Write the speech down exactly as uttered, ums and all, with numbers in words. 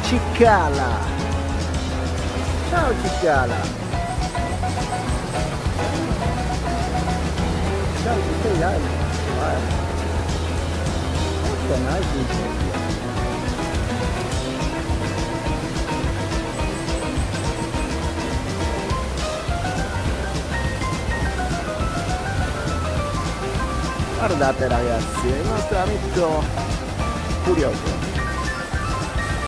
Cicala. Ciao Cicala. Ciao, ci sei Ale? Guarda. Questa è nice. Guardate ragazzi, il nostro amico curioso.